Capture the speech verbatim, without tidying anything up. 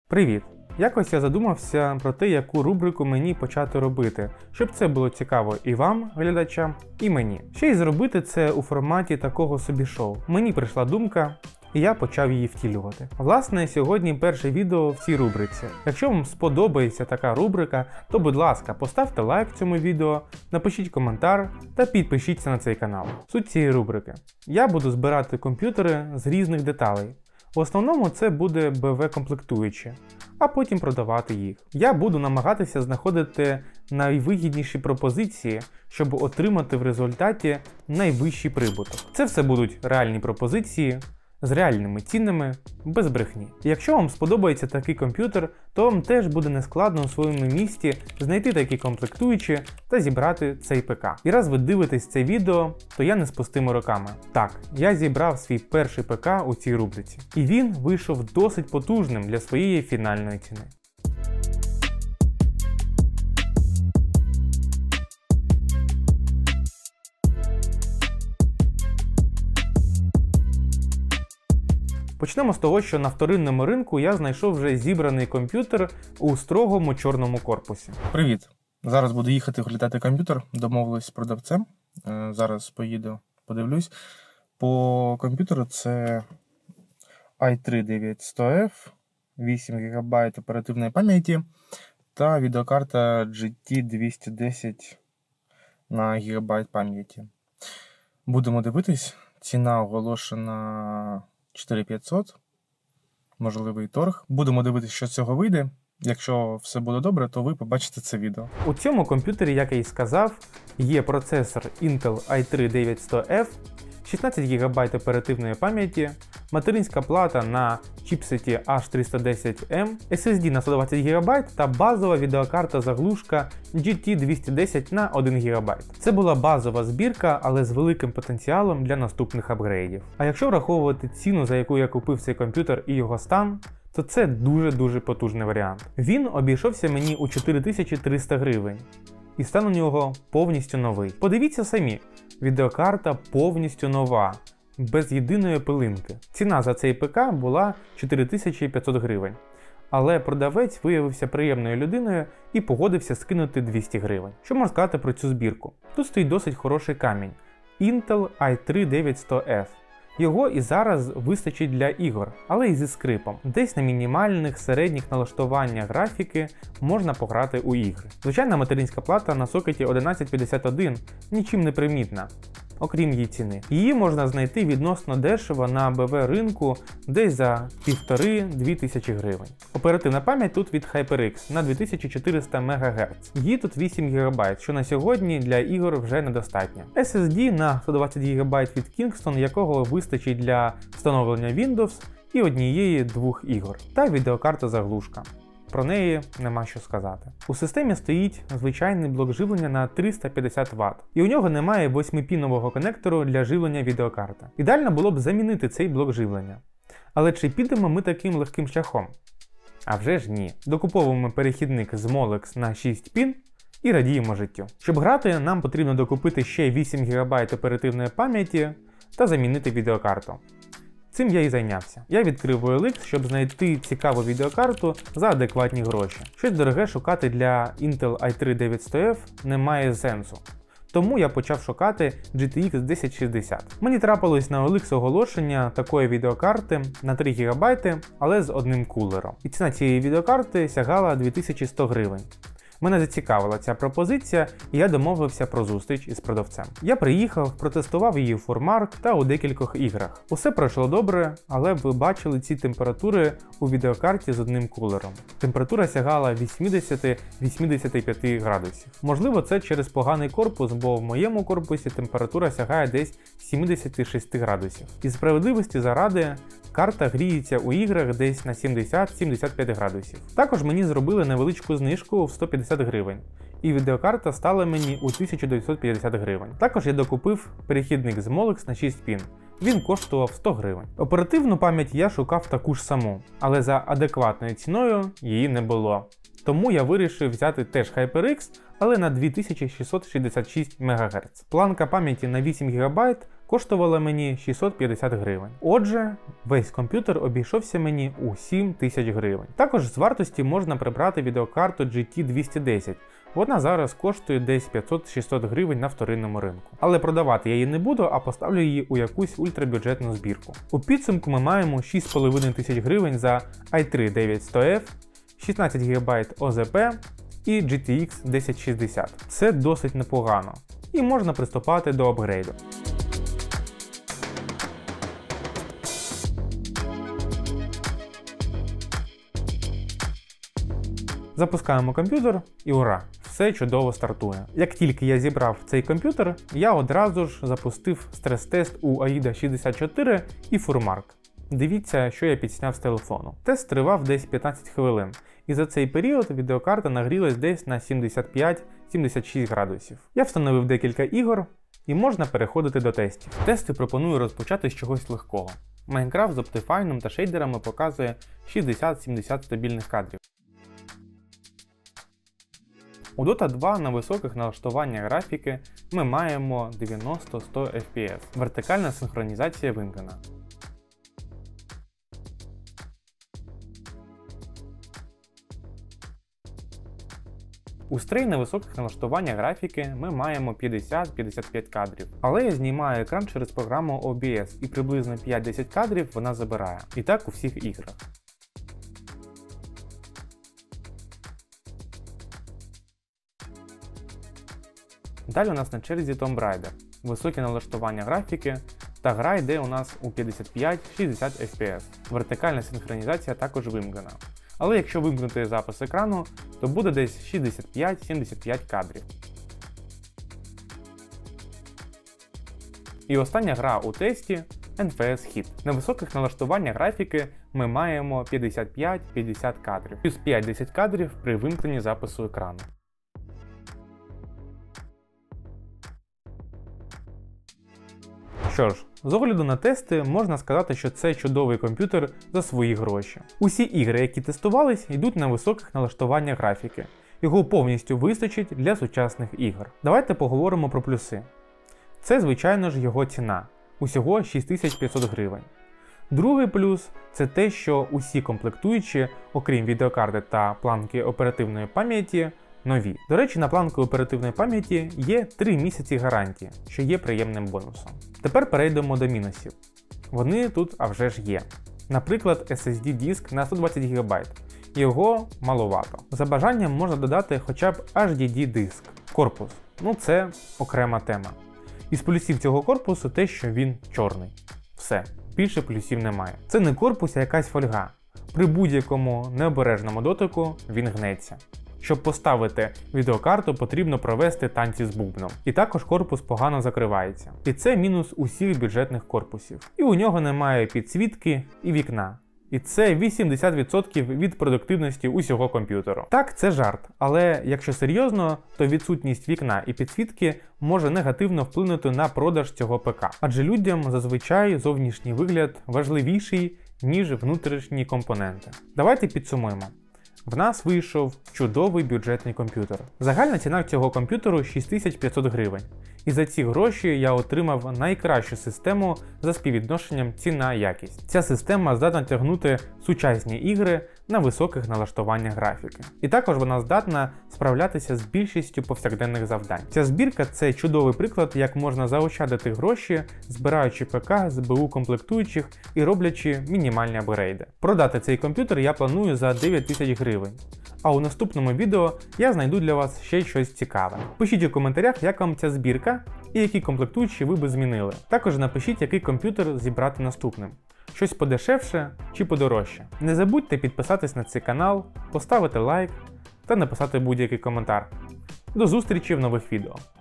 Привіт! Якось я задумався про те, яку рубрику мені почати робити, щоб це було цікаво і вам, глядачам, і мені. Ще й зробити це у форматі такого собі шоу. Мені прийшла думка, і я почав її втілювати. Власне, сьогодні перше відео в цій рубриці. Якщо вам сподобається така рубрика, то будь ласка, поставте лайк цьому відео, напишіть коментар та підпишіться на цей канал. Суть цієї рубрики. Я буду збирати комп'ютери з різних деталей. В основному це буде бе ве комплектуючі, а потім продавати їх. Я буду намагатися знаходити найвигідніші пропозиції, щоб отримати в результаті найвищий прибуток. Це все будуть реальні пропозиції, з реальними цінами, без брехні. Якщо вам сподобається такий комп'ютер, то вам теж буде нескладно у своєму місті знайти такі комплектуючі та зібрати цей ПК. І раз ви дивитесь це відео, то я не з пустими руками. Так, я зібрав свій перший ПК у цій рубриці. І він вийшов досить потужним для своєї фінальної ціни. Почнемо з того, що на вторинному ринку я знайшов вже зібраний комп'ютер у строгому чорному корпусі. Привіт! Зараз буду їхати оглядати комп'ютер, домовились з продавцем. Зараз поїду, подивлюсь. По комп'ютеру це ай три дев'ять сто еф, вісім гігабайт оперативної пам'яті та відеокарта джі ті двісті десять на гігабайт пам'яті. Будемо дивитись, ціна оголошена чотири тисячі п'ятсот, можливий торг. Будемо дивитися, що з цього вийде. Якщо все буде добре, то ви побачите це відео. У цьому комп'ютері, як я і сказав, є процесор Intel ай три дев'ять сто еф, шістнадцять гігабайт оперативної пам'яті, материнська плата на чіпсеті ейч триста десять ем, ес ес ді на сто двадцять гігабайт та базова відеокарта-заглушка джі ті двісті десять на один гігабайт. Це була базова збірка, але з великим потенціалом для наступних апгрейдів. А якщо враховувати ціну, за яку я купив цей комп'ютер і його стан, то це дуже-дуже потужний варіант. Він обійшовся мені у чотири тисячі триста гривень. І стан у нього повністю новий. Подивіться самі, відеокарта повністю нова, без єдиної пилинки. Ціна за цей ПК була чотири тисячі п'ятсот гривень. Але продавець виявився приємною людиною і погодився скинути двісті гривень. Що можна сказати про цю збірку? Тут стоїть досить хороший камінь. Intel ай три дев'ять сто еф. Його і зараз вистачить для ігор, але і зі скрипом. Десь на мінімальних середніх налаштуваннях графіки можна пограти у ігри. Звичайна материнська плата на сокеті одинадцять п'ятдесят один нічим не примітна, окрім її ціни. Її можна знайти відносно дешево на бе ве ринку десь за півтори-дві тисячі гривень. Оперативна пам'ять тут від HyperX на дві тисячі чотириста мегагерц. Її тут вісім гігабайт, що на сьогодні для ігор вже недостатньо. ес ес ді на сто двадцять гігабайт від Kingston, якого вистачить для встановлення Windows і однієї-двох ігор. Та відеокарта-заглушка. Про неї нема що сказати. У системі стоїть звичайний блок живлення на триста п'ятдесят ватт. І у нього немає восьмипінового конектору для живлення відеокарти. Ідеально було б замінити цей блок живлення. Але чи підемо ми таким легким шляхом? А вже ж ні. Докуповуємо перехідник з Molex на шість пін і радіємо життю. Щоб грати, нам потрібно докупити ще вісім гігабайт оперативної пам'яті та замінити відеокарту. Цим я і зайнявся. Я відкрив о ел ікс, щоб знайти цікаву відеокарту за адекватні гроші. Щось дороге шукати для Intel ай три дев'ять сто еф немає сенсу. Тому я почав шукати джі ти ікс десять шістдесят. Мені трапилось на о ел ікс оголошення такої відеокарти на три гігабайти, але з одним кулером. І ціна цієї відеокарти сягала дві тисячі сто гривень. Мене зацікавила ця пропозиція, і я домовився про зустріч із продавцем. Я приїхав, протестував її в FurMark та у декількох іграх. Усе пройшло добре, але ви бачили ці температури у відеокарті з одним кулером. Температура сягала вісімдесят-вісімдесят п'ять градусів. Можливо, це через поганий корпус, бо в моєму корпусі температура сягає десь сімдесят шість градусів. Із справедливості заради, карта гріється у іграх десь на сімдесят-сімдесят п'ять градусів. Також мені зробили невеличку знижку в сто п'ятдесят гривень, і відеокарта стала мені у тисячу дев'ятсот п'ятдесят гривень. Також я докупив перехідник з Molex на шість пін. Він коштував сто гривень. Оперативну пам'ять я шукав таку ж саму, але за адекватною ціною її не було. Тому я вирішив взяти теж HyperX, але на дві тисячі шістсот шістдесят шість мегагерц. Планка пам'яті на вісім гігабайт коштувала мені шістсот п'ятдесят гривень. Отже, весь комп'ютер обійшовся мені у сім тисяч гривень. Також з вартості можна прибрати відеокарту джі ті двісті десять. Вона зараз коштує десь п'ятсот-шістсот гривень на вторинному ринку. Але продавати я її не буду, а поставлю її у якусь ультрабюджетну збірку. У підсумку ми маємо шість з половиною тисяч гривень за ай три дев'ять сто еф, шістнадцять гігабайт о зет пі і джі ті ікс десять шістдесят. Це досить непогано. І можна приступати до апгрейду. Запускаємо комп'ютер і ура! Все чудово стартує. Як тільки я зібрав цей комп'ютер, я одразу ж запустив стрес-тест у аїда шістдесят чотири і Furmark. Дивіться, що я підсняв з телефону. Тест тривав десь п'ятнадцять хвилин, і за цей період відеокарта нагрілась десь на сімдесят п'ять - сімдесят шість градусів. Я встановив декілька ігор, і можна переходити до тестів. Тести пропоную розпочати з чогось легкого. Майнкрафт з Optifine та шейдерами показує шістдесят-сімдесят стабільних кадрів. У Дота два на високих налаштуваннях графіки ми маємо дев'яносто - сто еф пі ес. Вертикальна синхронізація вимкнена. У Stray на високих налаштуваннях графіки ми маємо п'ятдесят - п'ятдесят п'ять кадрів. Але я знімаю екран через програму о бі ес і приблизно п'ять-десять кадрів вона забирає. І так у всіх іграх. Далі у нас на черзі Tomb Raider, високі налаштування графіки, та гра йде у нас у п'ятдесят п'ять - шістдесят еф пі ес. Вертикальна синхронізація також вимкнена. Але якщо вимкнути запис екрану, то буде десь шістдесят п'ять - сімдесят п'ять кадрів. І остання гра у тесті ен еф ес Hit. На високих налаштуваннях графіки ми маємо п'ятдесят п'ять - п'ятдесят кадрів, плюс п'ять-десять кадрів при вимкненні запису екрану. Що ж, з огляду на тести можна сказати, що це чудовий комп'ютер за свої гроші. Усі ігри, які тестувались, йдуть на високих налаштуваннях графіки. Його повністю вистачить для сучасних ігор. Давайте поговоримо про плюси. Це, звичайно ж, його ціна. Усього шість тисяч п'ятсот гривень. Другий плюс – це те, що усі комплектуючі, окрім відеокарти та планки оперативної пам'яті, нові. До речі, на планку оперативної пам'яті є три місяці гарантії, що є приємним бонусом. Тепер перейдемо до мінусів. Вони тут, а вже ж є. Наприклад, ес ес ді диск на сто двадцять гігабайт. Його маловато. За бажанням можна додати хоча б ейч ді ді диск. Корпус. Ну це окрема тема. Із плюсів цього корпусу те, що він чорний. Все. Більше плюсів немає. Це не корпус, а якась фольга. При будь-якому необережному дотику він гнеться. Щоб поставити відеокарту, потрібно провести танці з бубном. І також корпус погано закривається. І це мінус усіх бюджетних корпусів. І у нього немає підсвітки і вікна. І це вісімдесят відсотків від продуктивності усього комп'ютеру. Так, це жарт, але якщо серйозно, то відсутність вікна і підсвітки може негативно вплинути на продаж цього ПК. Адже людям зазвичай зовнішній вигляд важливіший, ніж внутрішні компоненти. Давайте підсумуємо. В нас вийшов чудовий бюджетний комп'ютер. Загальна ціна цього комп'ютеру шість тисяч п'ятсот гривень. І за ці гроші я отримав найкращу систему за співвідношенням ціна-якість. Ця система здатна тягнути сучасні ігри на високих налаштуваннях графіки. І також вона здатна справлятися з більшістю повсякденних завдань. Ця збірка – це чудовий приклад, як можна заощадити гроші, збираючи ПК з бе у комплектуючих і роблячи мінімальні апгрейди. Продати цей комп'ютер я планую за дев'ять тисяч гривень. А у наступному відео я знайду для вас ще щось цікаве. Пишіть у коментарях, як вам ця збірка і які комплектуючі ви би змінили. Також напишіть, який комп'ютер зібрати наступним. Щось подешевше чи подорожче. Не забудьте підписатись на цей канал, поставити лайк та написати будь-який коментар. До зустрічі в нових відео.